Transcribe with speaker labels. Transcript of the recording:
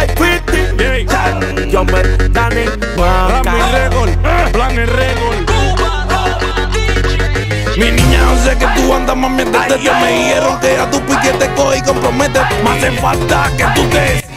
Speaker 1: 50. Yo me Dani
Speaker 2: Plan el récord.
Speaker 3: Mi niña, no sé que tú andas, mami, desde que me dijeron que a tu piquete coge y compromete. Me hace falta que tú te